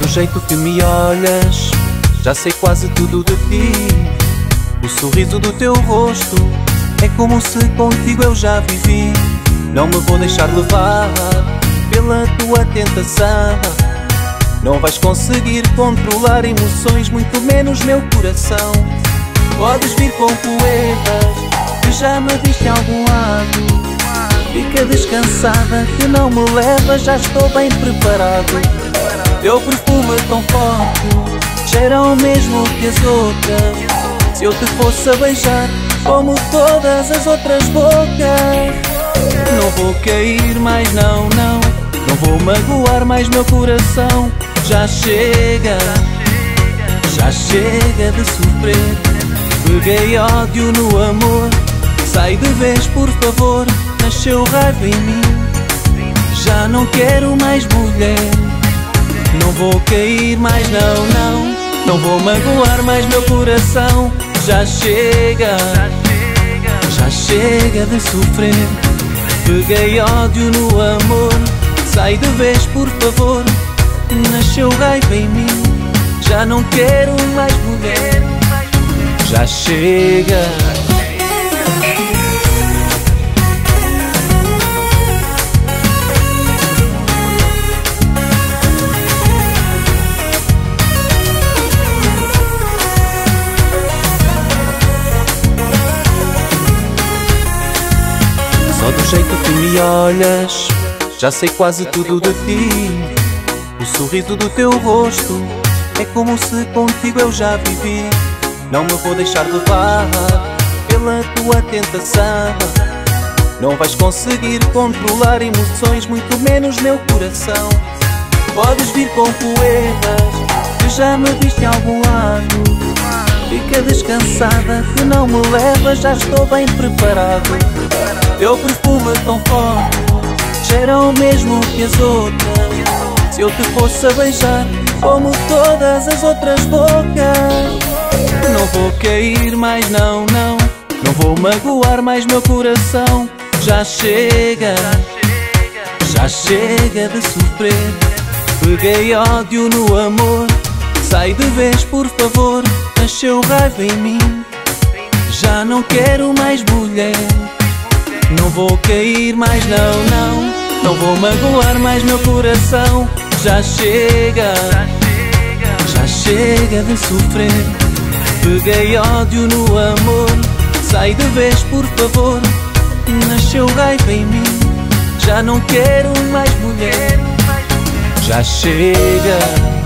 do jeito que me olhas, já sei quase tudo de ti. O sorriso do teu rosto é como se contigo eu já vivi. Não me vou deixar levar pela tua tentação. Não vais conseguir controlar emoções, muito menos meu coração. Podes vir com poetas que já me viste em algum lado. Fica descansada que não me leva, já estou bem preparado. Teu perfume é tão forte, cheira o mesmo que as outras. Se eu te fosse a beijar como todas as outras bocas, não vou cair mais, não, não. Não vou magoar mais meu coração. Já chega de sofrer. Peguei ódio no amor, sai de vez por favor. Nasceu raiva em mim, já não quero mais mulher. Não vou cair mais, não, não. Não vou magoar mais meu coração. Já chega de sofrer. Peguei ódio no amor, sai de vez por favor. Nasceu raiva em mim, já não quero mais mulher. Já chega. Só do jeito que me olhas, já sei quase tudo de ti. O sorriso do teu rosto é como se contigo eu já vivi. Não me vou deixar levar pela tua tentação. Não vais conseguir controlar emoções, muito menos meu coração. Podes vir com poetas que já me viste em algum lado. Fica descansada que não me leva, já estou bem preparado. Teu perfume é tão forte, cheira o mesmo que as outras. Se eu te fosse a beijar como todas as outras bocas, não vou cair mais, não, não. Não vou magoar mais meu coração. Já chega de sofrer. Peguei ódio no amor, sai de vez por favor. Nasceu raiva em mim, já não quero mais mulher. Não vou cair mais, não, não. Não vou magoar mais meu coração. Já chega de sofrer. Peguei ódio no amor, sai de vez por favor. Nasceu raiva em mim, já não quero mais mulher. Já chega.